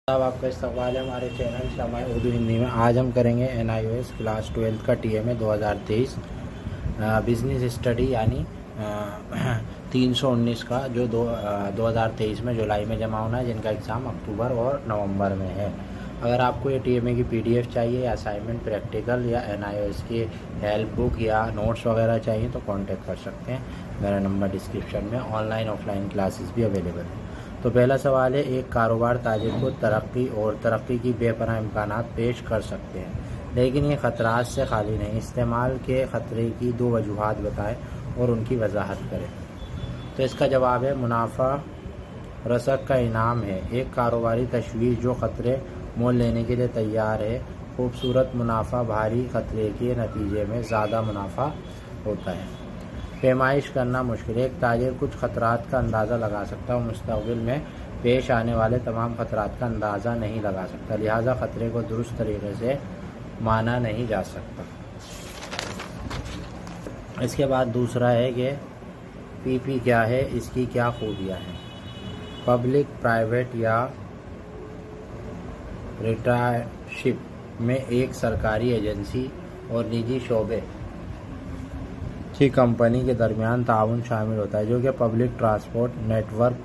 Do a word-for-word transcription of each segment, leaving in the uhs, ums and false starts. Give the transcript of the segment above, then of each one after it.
साहब आपका इस्तकबाल है हमारे चैनल शमाय उर्दू हिंदी में। आज हम करेंगे N I O S class twelfth का टी एम ए दो हज़ार तेईस बिज़नेस स्टडी यानी तीन सौ उन्नीस का जो दो दो हज़ार तेईस में जुलाई में जमा होना है, जिनका एग्ज़ाम अक्टूबर और नवंबर में है। अगर आपको ये टी एम ए की पी डी एफ चाहिए या असाइनमेंट प्रैक्टिकल या एन आई ओ एस की हेल्प बुक या नोट्स वगैरह चाहिए तो कांटेक्ट कर सकते हैं। मेरा नंबर डिस्क्रिप्शन में। ऑनलाइन ऑफलाइन क्लासेस भी अवेलेबल है। तो पहला सवाल है, एक कारोबार ताजिर को तरक्की और तरक्की की बेपनाह इम्कानात पेश कर सकते हैं, लेकिन ये ख़तरात से खाली नहीं। इस्तेमाल के ख़तरे की दो वजूहात बताएं और उनकी वजाहत करें। तो इसका जवाब है मुनाफा रसक का इनाम है। एक कारोबारी तशवीश जो ख़तरे मोल लेने के लिए तैयार है। खूबसूरत मुनाफा भारी ख़तरे के नतीजे में ज़्यादा मुनाफा होता है। पैमाइश करना मुश्किल। एक ताजिर कुछ ख़तरात का अंदाज़ा लगा सकता है और मुस्तक़बिल में पेश आने वाले तमाम ख़तरात का अंदाज़ा नहीं लगा सकता, लिहाजा ख़तरे को दुरुस्त तरीके से माना नहीं जा सकता। इसके बाद दूसरा है कि पी पी क्या है, इसकी क्या खूबियाँ हैं। पब्लिक प्राइवेट या पार्टनरशिप में एक सरकारी एजेंसी और निजी शोबे की कंपनी के दरमियान ताउन शामिल होता है, जो कि public transport network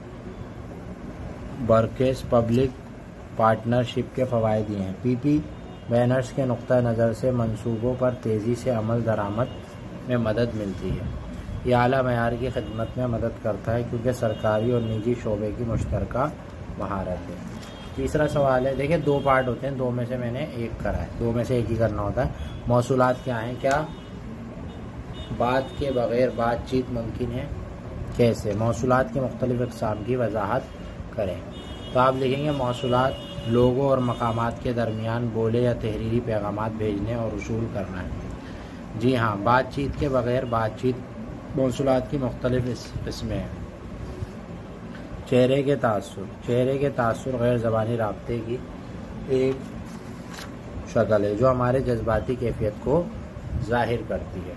versus public partnership के फ़वाइद ये हैं। पी पी बैनर्स के नुक्ता नज़र से मंसूबों पर तेज़ी से अमल दरामद में मदद मिलती है। ये आला मयार की खिदमत में मदद करता है क्योंकि सरकारी और निजी शोबे की मुश्तरका महारत है। तीसरा सवाल है, देखिए दो पार्ट होते हैं, दो में से मैंने एक करा है, दो में से एक ही करना होता है। मौसूलात क्या हैं? क्या बात के बग़ैर बातचीत मुमकिन है? कैसे? मौसूलात के मुख्तलिफ़ अक़साम की वजाहत करें। तो आप लिखेंगे मौसूलात लोगों और मकामात के दरमियान बोले या तहरीरी पैगामात भेजने और वसूल करना है। जी हाँ, बातचीत के बग़ैर बातचीत मौसूलात की मुख्तलिफ़ किस्में हैं। चेहरे के तासुर। चेहरे के तासुर गैर ज़बानी राब्ते की एक शक्ल है जो हमारे जज्बाती कैफियत को ज़ाहिर करती है।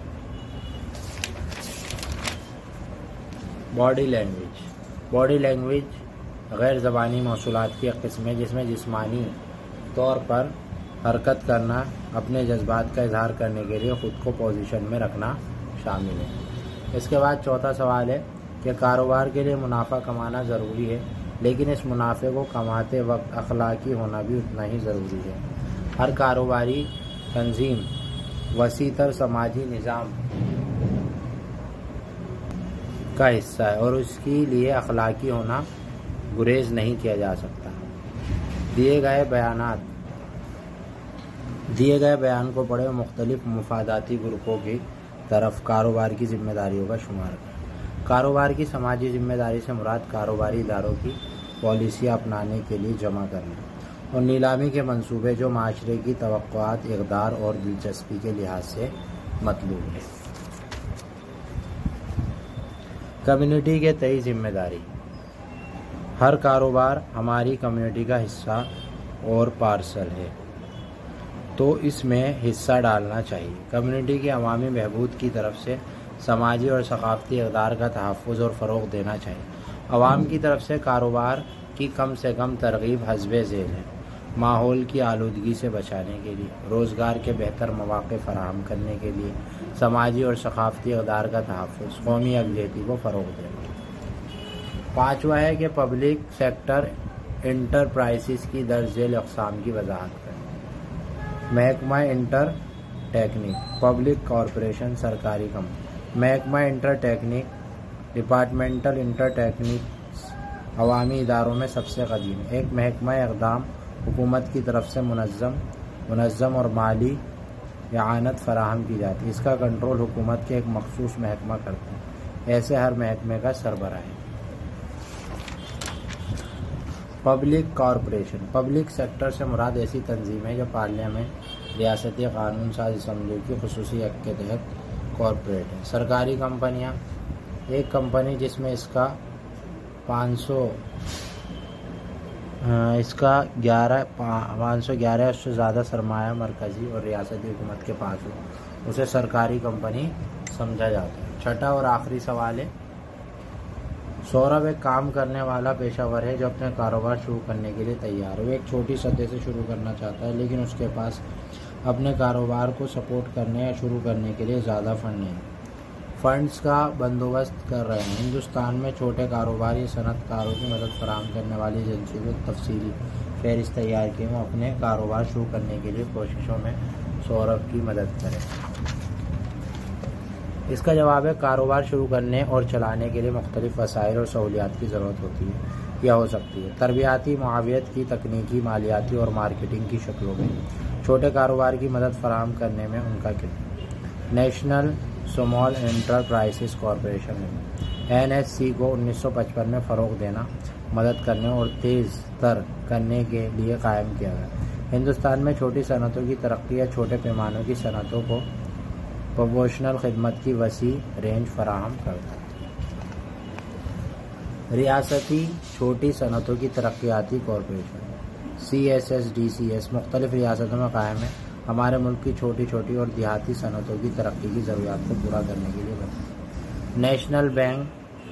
Body language. बॉडी लैंग्वेज गैर ज़बानी मौसूलात की एक किस्म है जिसमें जिस्मानी तौर पर हरकत करना, अपने जज्बात का इजहार करने के लिए ख़ुद को पोजीशन में रखना शामिल है। इसके बाद चौथा सवाल है कि कारोबार के लिए मुनाफा कमाना ज़रूरी है, लेकिन इस मुनाफे को कमाते वक्त अखलाकी होना भी उतना ही ज़रूरी है। हर कारोबारी तंजीम वसीतर समाजी निज़ाम का हिस्सा है और उसके लिए अखलाकी होना गुरेज नहीं किया जा सकता। दिए गए बयानात दिए गए बयान को पढ़े और मुख्तलिफ मुफादाती ग्रुपों की तरफ कारोबार की जिम्मेदारियों का शुमार करें। कारोबार की समाजी जिम्मेदारी से मुराद कारोबारी इदारों की पॉलिसियाँ अपनाने के लिए जमा करना और नीलामी के मंसूबे जो माशरे की तवक्कुआत, इक़दार और दिलचस्पी के लिहाज से मतलूब है। कम्युनिटी के तय जिम्मेदारी। हर कारोबार हमारी कम्युनिटी का हिस्सा और पार्सल है, तो इसमें हिस्सा डालना चाहिए। कम्युनिटी की अवामी बहबूद की तरफ से समाजी और सकाफ़ती इक़दार का तहफ़्फ़ुज़ और फ़रोग़ देना चाहिए। अवाम की तरफ से कारोबार की कम से कम तरग़ीब हस्बे ज़ेल है। माहौल की आलूदगी से बचाने के लिए, रोज़गार के बेहतर मौक़े फ़राहम करने के लिए, समाजी और सकाफ़ती इक़दार का तहफ़्फ़ुज़, कौमी यकजहती को फ़रोग़ देना। पाँचवा है कि पब्लिक सेक्टर इंटरप्राइजेस की दर्ज झेल अक़साम की वजाहत करें। महकमा इंटर टेक्निक। पब्लिक कॉरपोरेशन सरकारी कंपनी। महकमा undertaking departmental undertaking अवामी इदारों में सबसे कदीम है। एक महकमा इक़दाम हुकूमत की तरफ से मुनज़्ज़म मुनज़्ज़म और माली इआनत फराहम की जाती है। इसका कंट्रोल हुकूमत के एक मखसूस महकमा करते हैं। ऐसे हर महकमे का सरबराह है। Public corporation. पब्लिक सेक्टर से मुराद ऐसी तंजीम है जो पार्लियामेंट, रियासती कानून साज असम्बली की खुसूसी हक़ के तहत कॉरपोरेट है। सरकारी कंपनियाँ। एक कंपनी जिसमें इसका पाँच सौ इसका ग्यारह पाँच सौ ग्यारह उससे ज़्यादा सरमाया मरकज़ी और रियासती हुकूमत के पास हो, उसे सरकारी कंपनी समझा जाता है। छठा और आखिरी सवाल है सौरभ एक काम करने वाला पेशावर है जो अपने कारोबार शुरू करने के लिए तैयार है। वो एक छोटी सतह से शुरू करना चाहता है, लेकिन उसके पास अपने कारोबार को सपोर्ट करने या शुरू करने के लिए ज़्यादा फंड नहीं, फंड्स का बंदोबस्त कर रहे हैं। हिंदुस्तान में छोटे कारोबार या सनअतकारों की मदद फराहम करने वाली एजेंसी को तफसीली फहरिस्त तैयार की वो अपने कारोबार शुरू करने के लिए कोशिशों में सौरभ की मदद करें। इसका जवाब है, कारोबार शुरू करने और चलाने के लिए मुख्तलिफ वसाइल और सहूलियात की ज़रूरत होती है या हो सकती है। तरबियाती, मुआवियत की, तकनीकी, मालियाती और मार्केटिंग की शक्लों में छोटे कारोबार की मदद फराहम करने में उनका किरदार। National small enterprises corporation limited N S C को उन्नीस सौ पचपन में फ़रोग़ देना, मदद करने और तेज़ तर करने के लिए कायम किया गया। हिंदुस्तान में छोटी सनतों की तरक्की या छोटे पैमानों की सनतों को प्रोपोर्शनल खिदमत की वसी रेंज फराहम करता है। रियासती छोटी सनतों की तरक्याती corporation C S S D C S मुख्तलिफ रियासतों में कायम है। हमारे मुल्क की छोटी छोटी और देहाती सनतों की तरक्की की ज़रूरियात को पूरा करने के लिए बना। National bank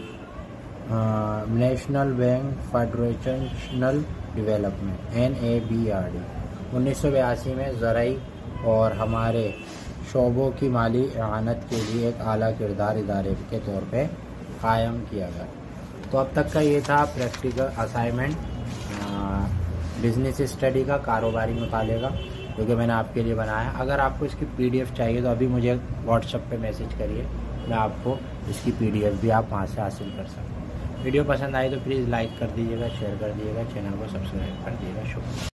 national bank federational development N A B R D उन्नीस सौ बयासी में ज़राई और हमारे शोबों की माली इआनत के लिए एक आला किरदार इदारे के तौर पे कायम किया गया। तो अब तक का ये था प्रैक्टिकल असाइनमेंट बिजनेस स्टडी का, कारोबारी मुताले का, जो कि मैंने आपके लिए बनाया। अगर आपको इसकी पीडीएफ चाहिए तो अभी मुझे व्हाट्सएप पे मैसेज करिए, मैं आपको इसकी पीडीएफ भी आप वहाँ से हासिल कर सकते हैं। वीडियो पसंद आई तो प्लीज़ लाइक कर दीजिएगा, शेयर कर दीजिएगा, चैनल को सब्सक्राइब कर दीजिएगा। शुक्रिया।